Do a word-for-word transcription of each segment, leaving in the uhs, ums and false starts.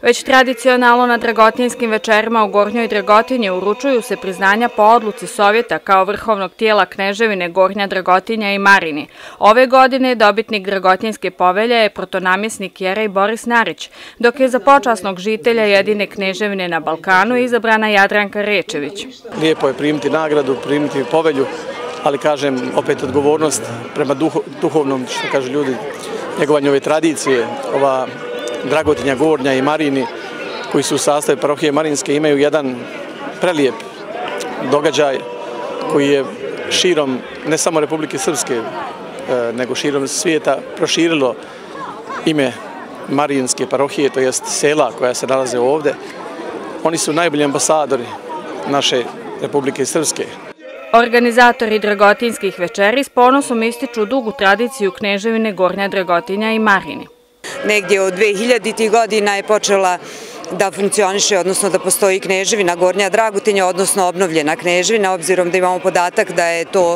Već tradicionalno na Dragotinskim večerima u Gornjoj Dragotinji uručuju se priznanja po odluci Sovjeta kao vrhovnog tijela Kneževine Gornja Dragotinja i Marini. Ove godine dobitnik Dragotinske povelje je protonamjesnik Jerej Boris Narić, dok je za počasnog žitelja jedine kneževine na Balkanu izabrana Jadranka Rečević. Lijepo je primiti nagradu, primiti povelju, ali kažem opet odgovornost prema duhovnom, što kažu ljudi, njegovanju ove tradicije. Ova Dragotinja, Gornja i Marini, koji su u sastavu parohije Marinske, imaju jedan prelijep događaj koji je širom, ne samo Republike Srpske, nego širom svijeta proširilo ime Marinske parohije, to jest sela koja se nalaze ovdje. Oni su najbolji ambasadori naše Republike Srpske. Organizatori Dragotinskih večeri s ponosom ističu dugu tradiciju Kneževine Gornja Dragotinja i Marini. Negdje od dve hiljaditih godina je počela da funkcioniše, odnosno da postoji Kneževina Gornja Dragotinja, odnosno obnovljena Kneževina, obzirom da imamo podatak da je to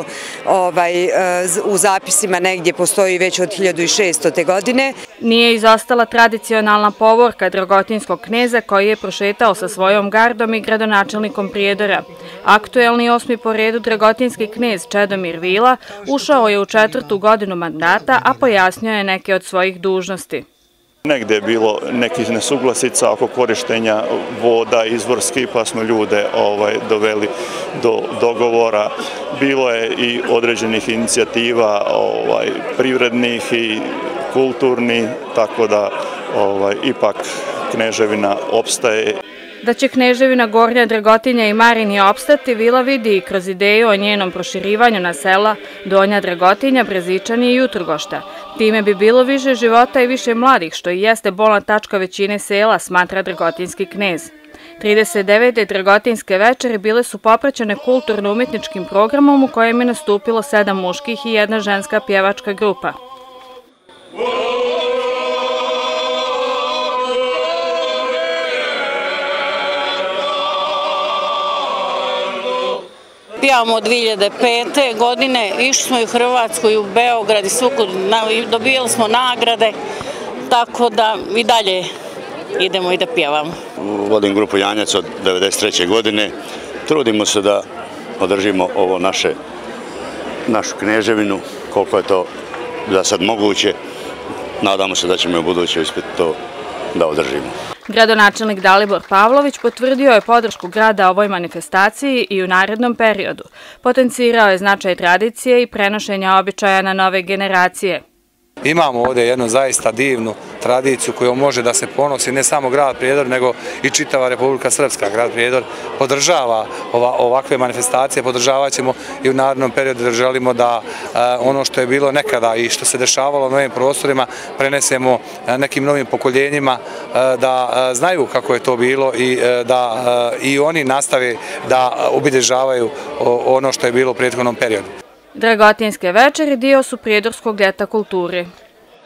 u zapisima negdje postoji već od hiljadu šeststote. godine. Nije izostala tradicionalna povorka Dragotinskog kneza koji je prošetao sa svojom gardom i gradonačelnikom Prijedora. Aktuelni osmi po redu Dragotinski knez Čedomir Vila ušao je u četvrtu godinu mandata, a pojasnio je neke od svojih dužnosti. Negde je bilo nekih nesuglasica oko korištenja voda izvorskih, pa smo ljude doveli do dogovora. Bilo je i određenih inicijativa privrednih i kulturnih, tako da ipak Kneževina opstaje. Da će Kneževina Gornja Dragotinja i Marini opstati, Vila vidi i kroz ideju o njenom proširivanju na sela Donja Dragotinja, Brezičani i Jutrogošta. Time bi bilo više života i više mladih, što i jeste bolna tačka većine sela, smatra Dragotinski knez. trideset devete Dragotinske večeri bile su popraćene kulturno-umetničkim programom u kojem je nastupilo sedam muških i jedna ženska pjevačka grupa. Pijamo od dve hiljade pete. godine, išli smo i u Hrvatsku i u Beograd i svukud, dobijali smo nagrade, tako da i dalje idemo i da pjevamo. Vodim grupu Janjac od devedeset treće. godine, trudimo se da održimo ovo naše, našu Kneževinu, koliko je to za sad moguće, nadamo se da ćemo u buduće uspjeti to da održimo. Gradonačelnik Dalibor Pavlović potvrdio je podršku grada ovoj manifestaciji i u narednom periodu. Potencirao je značaj tradicije i prenošenja običaja na nove generacije. Imamo ovdje jednu zaista divnu tradiciju koju može da se ponosi ne samo grad Prijedor, nego i čitava Republika Srpska. Grad Prijedor podržava ovakve manifestacije, podržavat ćemo i u narednom periodu da želimo da ono što je bilo nekada i što se dešavalo na ovim prostorima prenesemo nekim novim pokoljenjima, da znaju kako je to bilo i da i oni nastave da obilježavaju ono što je bilo u prethodnom periodu. Dragotinske večeri dio su prijedorskog ljeta kulture.